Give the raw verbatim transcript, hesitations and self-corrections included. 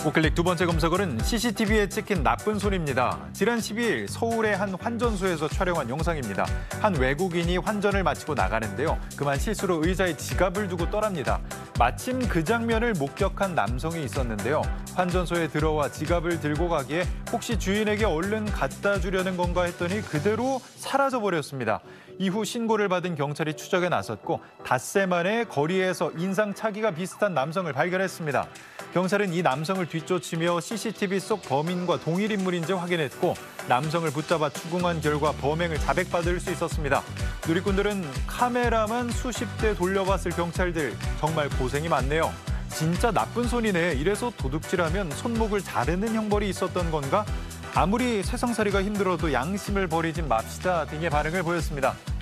우클릭 두 번째 검색어는 씨씨티비에 찍힌 나쁜 손입니다. 지난 십이일 서울의 한 환전소에서 촬영한 영상입니다. 한 외국인이 환전을 마치고 나가는데요. 그만 실수로 의자에 지갑을 두고 떠납니다. 마침 그 장면을 목격한 남성이 있었는데요. 환전소에 들어와 지갑을 들고 가기에 혹시 주인에게 얼른 갖다 주려는 건가 했더니 그대로 사라져버렸습니다. 이후 신고를 받은 경찰이 추적에 나섰고 닷새 만에 거리에서 인상착의가 비슷한 남성을 발견했습니다. 경찰은 이 남성을 뒤쫓으며 씨씨티비 속 범인과 동일 인물인지 확인했고 남성을 붙잡아 추궁한 결과 범행을 자백받을 수 있었습니다. 누리꾼들은 카메라만 수십 대 돌려봤을 경찰들 정말 고생이 많네요. 진짜 나쁜 손이네. 이래서 도둑질하면 손목을 자르는 형벌이 있었던 건가? 아무리 세상살이가 힘들어도 양심을 버리진 맙시다 등의 반응을 보였습니다.